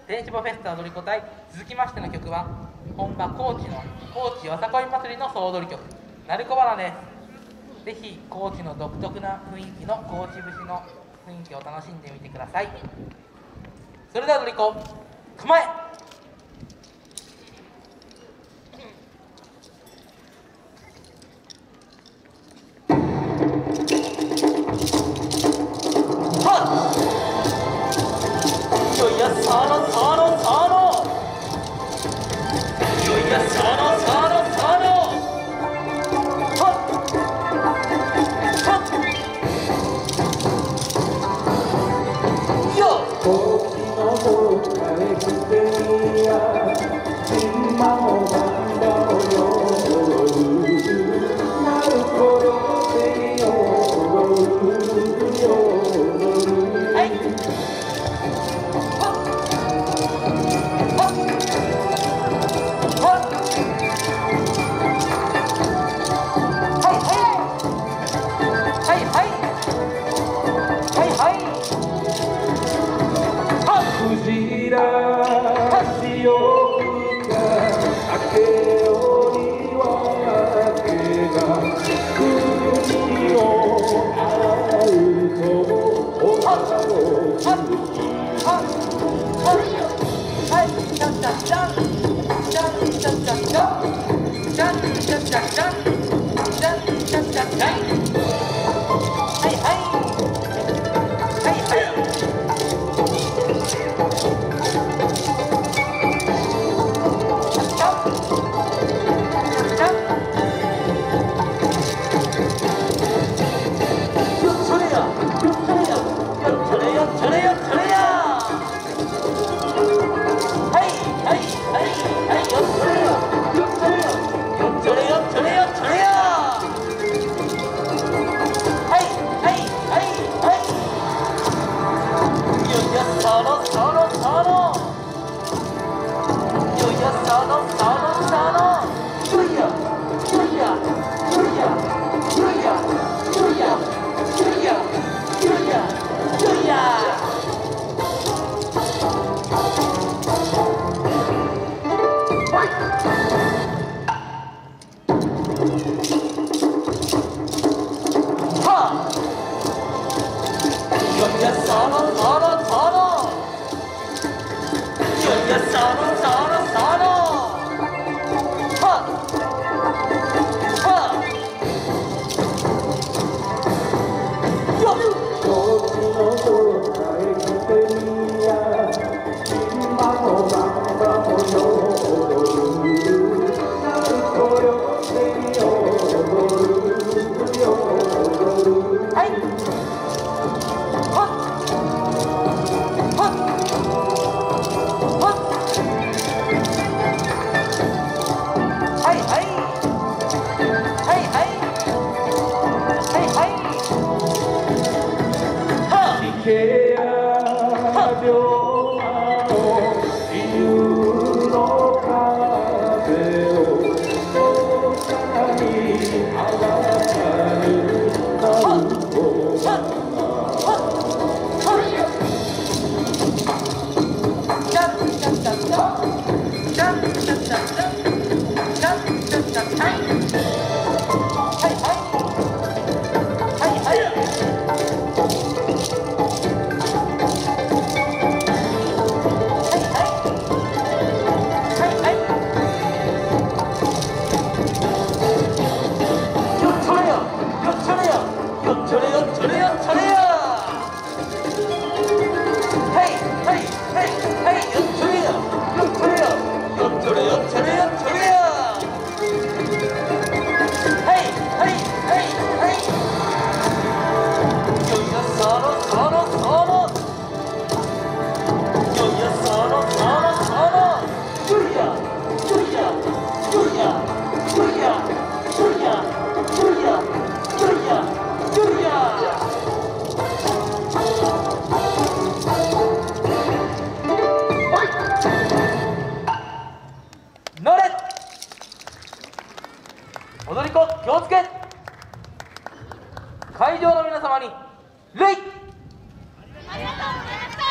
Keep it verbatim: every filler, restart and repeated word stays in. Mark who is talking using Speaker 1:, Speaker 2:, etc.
Speaker 1: 天使ボフェスタ踊り子隊。続きましての曲は本場高知の高知よさこい祭りの総踊り曲「鳴子花」です。ぜひ高知の独特な雰囲気の高知節の雰囲気を楽しんでみてください。それでは踊り子構え。踊り子気をつけ。会場の皆様に礼。
Speaker 2: ありがとうございました。